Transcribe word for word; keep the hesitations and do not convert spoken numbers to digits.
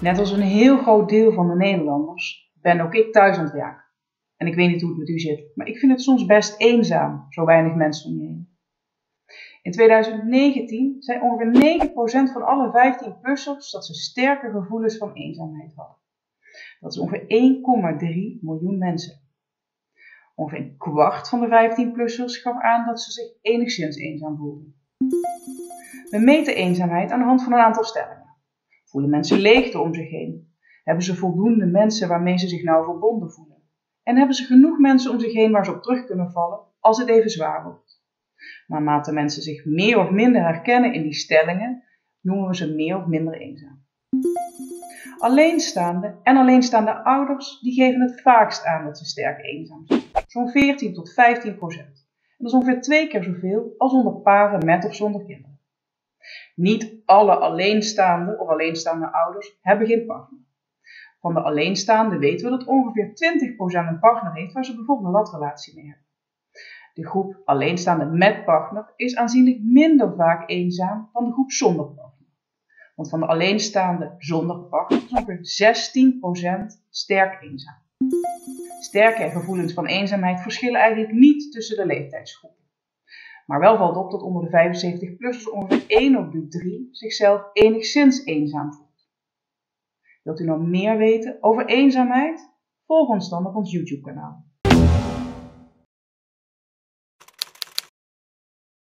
Net als een heel groot deel van de Nederlanders ben ook ik thuis aan het werk. En ik weet niet hoe het met u zit, maar ik vind het soms best eenzaam, zo weinig mensen om je heen. In tweeduizend negentien zei ongeveer negen procent van alle vijftien-plussers dat ze sterke gevoelens van eenzaamheid hadden. Dat is ongeveer één komma drie miljoen mensen. Ongeveer een kwart van de vijftien-plussers gaf aan dat ze zich enigszins eenzaam voelden. We meten eenzaamheid aan de hand van een aantal stellingen. Voelen mensen leegte om zich heen? Hebben ze voldoende mensen waarmee ze zich nauw verbonden voelen? En hebben ze genoeg mensen om zich heen waar ze op terug kunnen vallen als het even zwaar wordt? Naarmate mensen zich meer of minder herkennen in die stellingen, noemen we ze meer of minder eenzaam. Alleenstaande en alleenstaande ouders die geven het vaakst aan dat ze sterk eenzaam zijn. Zo'n veertien tot vijftien procent. En dat is ongeveer twee keer zoveel als onder paren met of zonder kinderen. Niet alle alleenstaande of alleenstaande ouders hebben geen partner. Van de alleenstaande weten we dat ongeveer twintig procent een partner heeft waar ze bijvoorbeeld een latrelatie mee hebben. De groep alleenstaande met partner is aanzienlijk minder vaak eenzaam dan de groep zonder partner. Want van de alleenstaande zonder partner is ongeveer zestien procent sterk eenzaam. Sterke gevoelens van eenzaamheid verschillen eigenlijk niet tussen de leeftijdsgroepen. Maar wel valt op dat onder de vijfenzeventig-plussers ongeveer één op de drie zichzelf enigszins eenzaam voelt. Wilt u nog meer weten over eenzaamheid? Volg ons dan op ons YouTube kanaal.